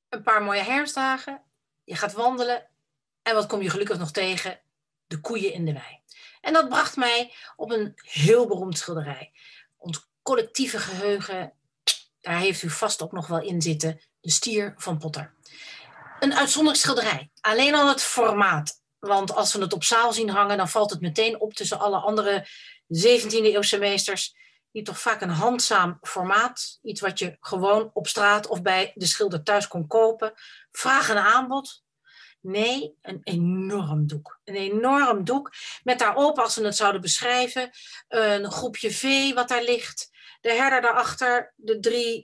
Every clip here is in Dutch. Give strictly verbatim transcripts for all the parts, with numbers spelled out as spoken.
een paar mooie herfstdagen. Je gaat wandelen. En wat kom je gelukkig nog tegen? De koeien in de wei. En dat bracht mij op een heel beroemd schilderij. Ons collectieve geheugen, daar heeft u vast ook nog wel in zitten. De stier van Potter. Een uitzonderlijk schilderij. Alleen al het formaat. Want als we het op zaal zien hangen, dan valt het meteen op tussen alle andere zeventiende eeuwse meesters. Die toch vaak een handzaam formaat. Iets wat je gewoon op straat of bij de schilder thuis kon kopen. Vraag en aanbod. Nee, een enorm doek. Een enorm doek met daarop, als we het zouden beschrijven, een groepje vee wat daar ligt. De herder daarachter, de drie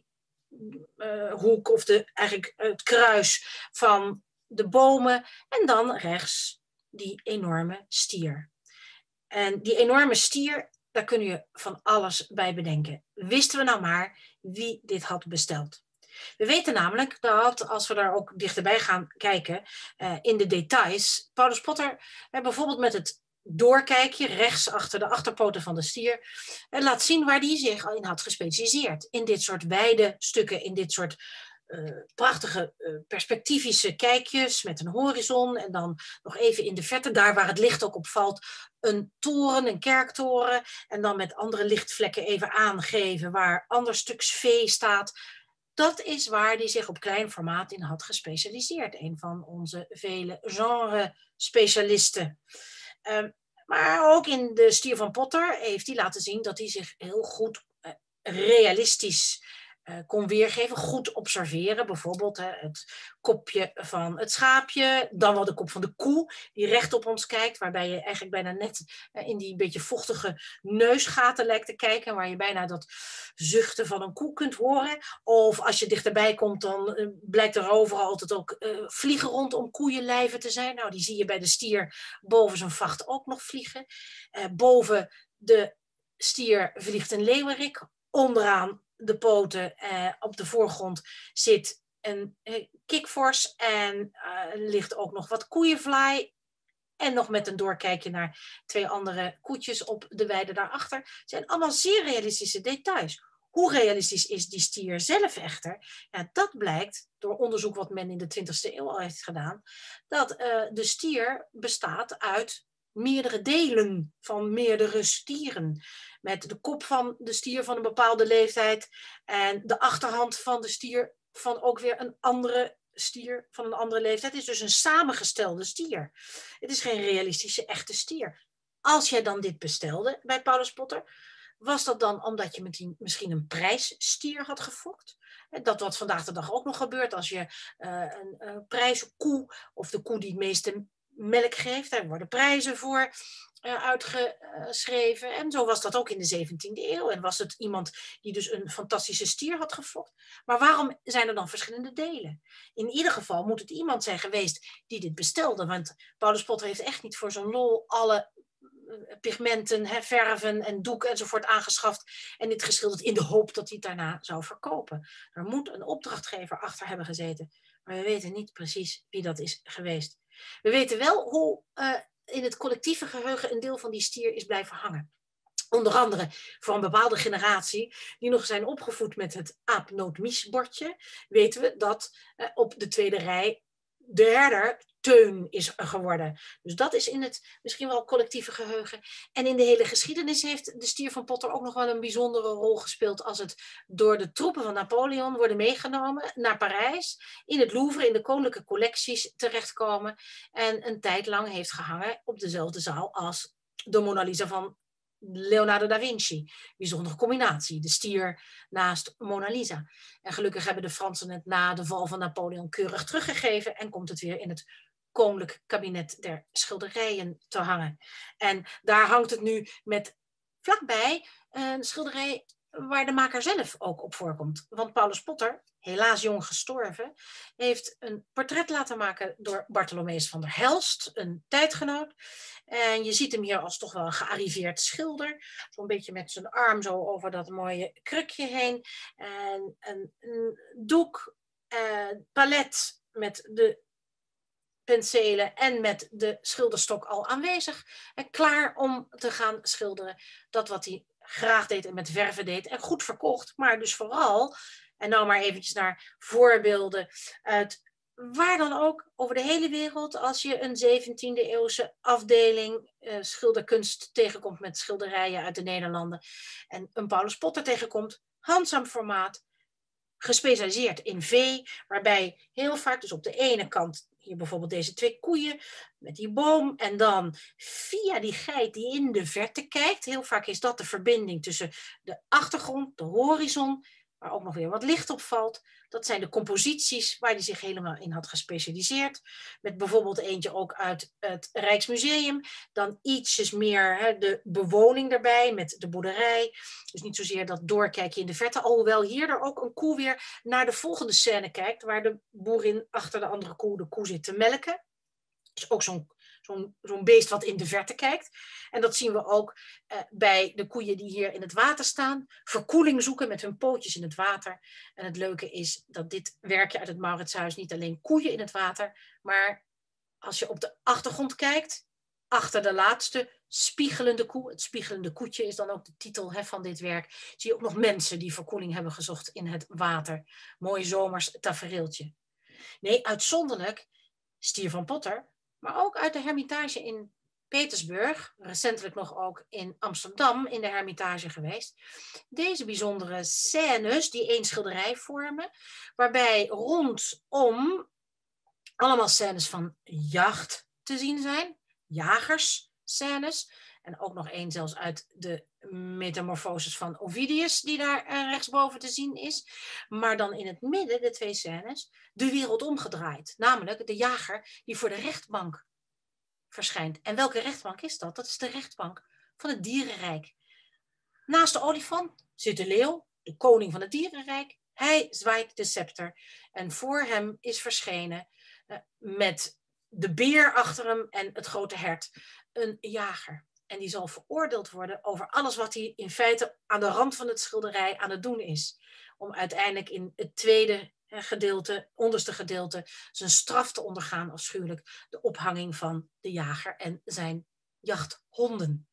uh, hoek of de, eigenlijk het kruis van de bomen. En dan rechts die enorme stier. En die enorme stier, daar kun je van alles bij bedenken. Wisten we nou maar wie dit had besteld. We weten namelijk dat, als we daar ook dichterbij gaan kijken, uh, in de details, Paulus Potter uh, bijvoorbeeld met het doorkijkje rechts achter de achterpoten van de stier uh, laat zien waar die zich in had gespecialiseerd. In dit soort wijde stukken, in dit soort uh, prachtige uh, perspectivische kijkjes met een horizon en dan nog even in de verte, daar waar het licht ook op valt, een toren, een kerktoren en dan met andere lichtvlekken even aangeven waar ander stuks vee staat. Dat is waar hij zich op klein formaat in had gespecialiseerd. Een van onze vele genre-specialisten. Um, maar ook in de stier van Potter heeft hij laten zien dat hij zich heel goed uh, realistisch uh, kon weergeven. Goed observeren. Bijvoorbeeld uh, het kopje van het schaapje. Dan wel de kop van de koe die recht op ons kijkt. Waarbij je eigenlijk bijna net uh, in die beetje vochtige neusgaten lijkt te kijken. Waar je bijna dat zuchten van een koe kunt horen. Of als je dichterbij komt, dan uh, blijkt er overal altijd ook uh, vliegen rondom koeienlijven te zijn. Nou, die zie je bij de stier boven zijn vacht ook nog vliegen. Uh, boven de stier vliegt een leeuwerik. Onderaan de poten uh, op de voorgrond zit een uh, kikvors. En uh, ligt ook nog wat koeienvlaai. En nog met een doorkijkje naar twee andere koetjes op de weide daarachter. Het zijn allemaal zeer realistische details. Hoe realistisch is die stier zelf echter? Ja, dat blijkt door onderzoek wat men in de twintigste eeuw al heeft gedaan. Dat uh, de stier bestaat uit meerdere delen van meerdere stieren. Met de kop van de stier van een bepaalde leeftijd. En de achterhand van de stier van ook weer een andere stier van een andere leeftijd. Het is dus een samengestelde stier. Het is geen realistische echte stier. Als jij dan dit bestelde bij Paulus Potter, was dat dan omdat je misschien een prijsstier had gefokt? Dat wat vandaag de dag ook nog gebeurt als je uh, een, een prijskoe of de koe die het meeste melk geeft, daar worden prijzen voor uh, uitgeschreven. En zo was dat ook in de zeventiende eeuw. En was het iemand die dus een fantastische stier had gefokt. Maar waarom zijn er dan verschillende delen? In ieder geval moet het iemand zijn geweest die dit bestelde. Want Paulus Potter heeft echt niet voor zo'n lol alle pigmenten, hè, verven en doek enzovoort aangeschaft en dit geschilderd in de hoop dat hij het daarna zou verkopen. Er moet een opdrachtgever achter hebben gezeten, maar we weten niet precies wie dat is geweest. We weten wel hoe uh, in het collectieve geheugen een deel van die stier is blijven hangen. Onder andere voor een bepaalde generatie die nog zijn opgevoed met het aap-noot-mies-bordje, weten we dat uh, op de tweede rij de herder Teun is geworden. Dus dat is in het misschien wel collectieve geheugen. En in de hele geschiedenis heeft de stier van Potter ook nog wel een bijzondere rol gespeeld als het door de troepen van Napoleon worden meegenomen naar Parijs, in het Louvre, in de koninklijke collecties terechtkomen en een tijd lang heeft gehangen op dezelfde zaal als de Mona Lisa van Leonardo da Vinci. Bijzondere combinatie. De stier naast Mona Lisa. En gelukkig hebben de Fransen het na de val van Napoleon keurig teruggegeven en komt het weer in het koninklijk kabinet der schilderijen te hangen. En daar hangt het nu met vlakbij een schilderij waar de maker zelf ook op voorkomt. Want Paulus Potter, helaas jong gestorven, heeft een portret laten maken door Bartholomeus van der Helst, een tijdgenoot. En je ziet hem hier als toch wel een gearriveerd schilder. Zo'n beetje met zijn arm zo over dat mooie krukje heen. En een, een doek, uh, palet met de penselen en met de schilderstok al aanwezig. En klaar om te gaan schilderen. Dat wat hij graag deed en met verven deed en goed verkocht. Maar dus vooral En nou maar eventjes naar voorbeelden uit waar dan ook over de hele wereld. Als je een zeventiende eeuwse afdeling uh, schilderkunst tegenkomt met schilderijen uit de Nederlanden. En een Paulus Potter tegenkomt, handzaam formaat. Gespecialiseerd in vee, waarbij heel vaak dus op de ene kant hier bijvoorbeeld deze twee koeien met die boom en dan via die geit die in de verte kijkt. Heel vaak is dat de verbinding tussen de achtergrond, de horizon, waar ook nog weer wat licht op valt. Dat zijn de composities waar hij zich helemaal in had gespecialiseerd. Met bijvoorbeeld eentje ook uit het Rijksmuseum. Dan ietsjes meer hè, de bewoning erbij met de boerderij. Dus niet zozeer dat doorkijkje in de verte. Alhoewel hier er ook een koe weer naar de volgende scène kijkt. Waar de boerin achter de andere koe de koe zit te melken. Dus ook zo'n zo'n zo'n beest wat in de verte kijkt. En dat zien we ook uh, bij de koeien die hier in het water staan. Verkoeling zoeken met hun pootjes in het water. En het leuke is dat dit werkje uit het Mauritshuis niet alleen koeien in het water. Maar als je op de achtergrond kijkt, achter de laatste spiegelende koe. Het spiegelende koetje is dan ook de titel hè, van dit werk. Zie je ook nog mensen die verkoeling hebben gezocht in het water. Mooi zomers tafereeltje. Nee, uitzonderlijk Stier van Potter. Maar ook uit de Hermitage in Petersburg, recentelijk nog ook in Amsterdam in de Hermitage geweest. Deze bijzondere scènes die één schilderij vormen, waarbij rondom allemaal scènes van jacht te zien zijn, jagersscènes. En ook nog één zelfs uit de Metamorfoses van Ovidius, die daar rechtsboven te zien is. Maar dan in het midden, de twee scènes, de wereld omgedraaid. Namelijk de jager die voor de rechtbank verschijnt. En welke rechtbank is dat? Dat is de rechtbank van het dierenrijk. Naast de olifant zit de leeuw, de koning van het dierenrijk. Hij zwaait de scepter. En voor hem is verschenen, uh, met de beer achter hem en het grote hert, een jager. En die zal veroordeeld worden over alles wat hij in feite aan de rand van het schilderij aan het doen is. Om uiteindelijk in het tweede gedeelte, onderste gedeelte, zijn straf te ondergaan, afschuwelijk, de ophanging van de jager en zijn jachthonden.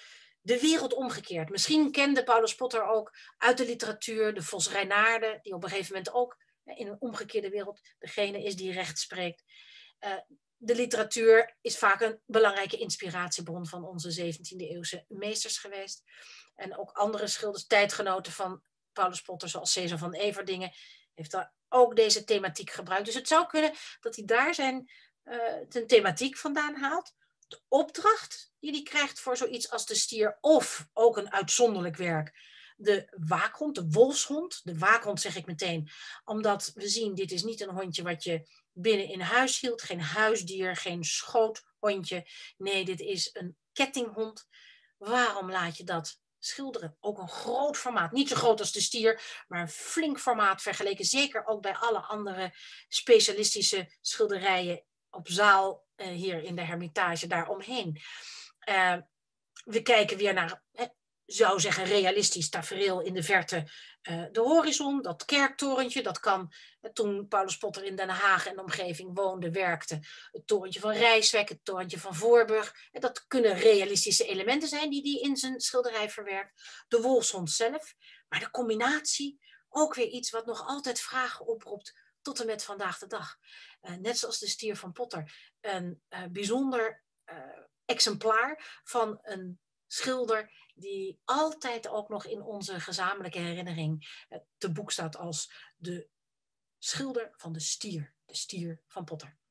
De wereld omgekeerd. Misschien kende Paulus Potter ook uit de literatuur de Vos Reinaarde, die op een gegeven moment ook in een omgekeerde wereld degene is die recht spreekt. Uh, de literatuur is vaak een belangrijke inspiratiebron van onze zeventiende eeuwse meesters geweest. En ook andere schilders, tijdgenoten van Paulus Potter, zoals Cesar van Everdingen, heeft daar ook deze thematiek gebruikt. Dus het zou kunnen dat hij daar zijn, uh, zijn thematiek vandaan haalt. De opdracht die hij krijgt voor zoiets als de stier, of ook een uitzonderlijk werk, de waakhond, de wolfshond. De waakhond zeg ik meteen, omdat we zien, dit is niet een hondje wat je binnen in huis hield, geen huisdier, geen schoothondje. Nee, dit is een kettinghond. Waarom laat je dat schilderen? Ook een groot formaat, niet zo groot als de stier, maar een flink formaat vergeleken zeker ook bij alle andere specialistische schilderijen op zaal uh, hier in de Hermitage daaromheen. Uh, we kijken weer naar, eh, zou zeggen, realistisch tafereel in de verte. Uh, de horizon, dat kerktorentje, dat kan, uh, toen Paulus Potter in Den Haag en de omgeving woonde, werkte. Het torentje van Rijswijk, het torentje van Voorburg. En dat kunnen realistische elementen zijn die hij in zijn schilderij verwerkt. De wolfshond zelf. Maar de combinatie, ook weer iets wat nog altijd vragen oproept tot en met vandaag de dag. Uh, net zoals de stier van Potter. Een uh, bijzonder uh, exemplaar van een schilder die altijd ook nog in onze gezamenlijke herinnering uh, te boek staat als de schilder van de stier. De stier van Potter.